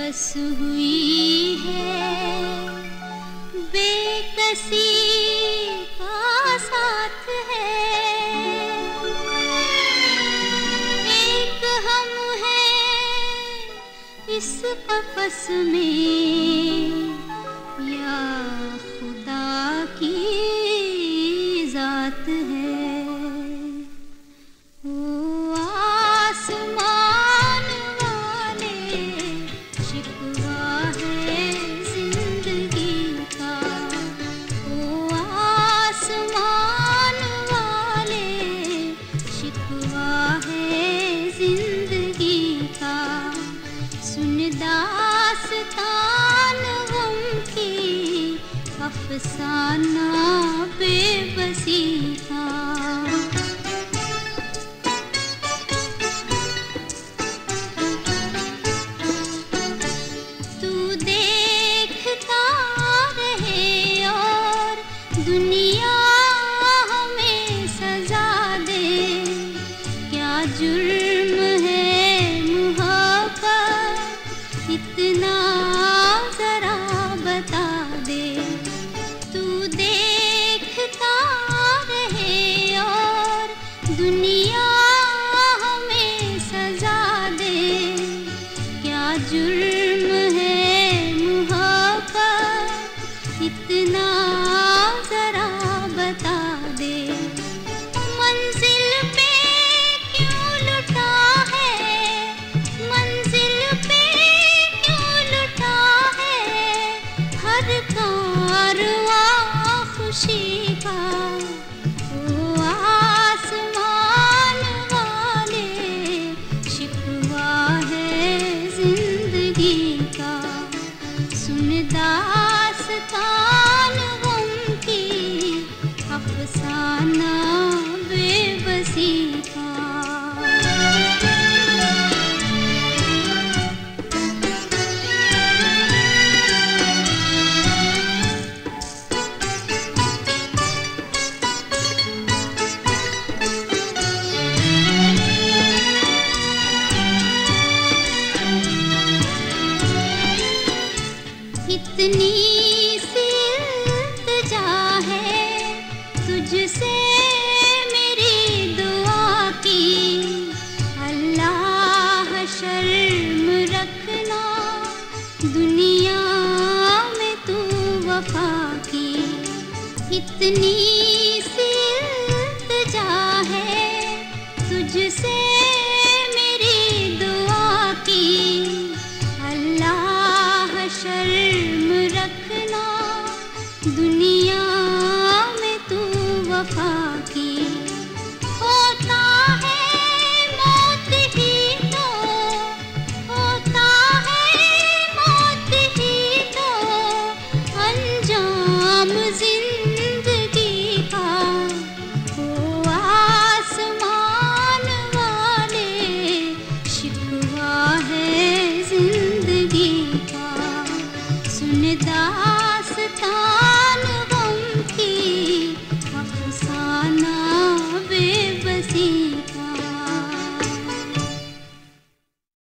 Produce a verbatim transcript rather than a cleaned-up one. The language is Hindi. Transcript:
बस हुई है, बेकसी का साथ है। एक हम हैं इस कफस में, या खुदा की जात है। दास्तान गम की अफसाना बेबसी का। तू देखता रहे और दुनिया हमें सजा दे, क्या जुर्म है इतना जरा बता दे। तू देखता रहे और दुनिया हमें सजा दे, क्या जुर्म है मुहब्बत इतना जरा बता दे। मंजिल पे क्यों लुटा है, मंजिल पे हर कारवां खुशी का। ओ आसमान वाले शिकवा है जिंदगी का, सुन दास्तान गम की अफसाना बेबसी का। इतनी सी इल्तिजा है तुझसे मेरी दुआ की, अल्लाह शर्म रखना दुनिया में तू वफा की। इतनी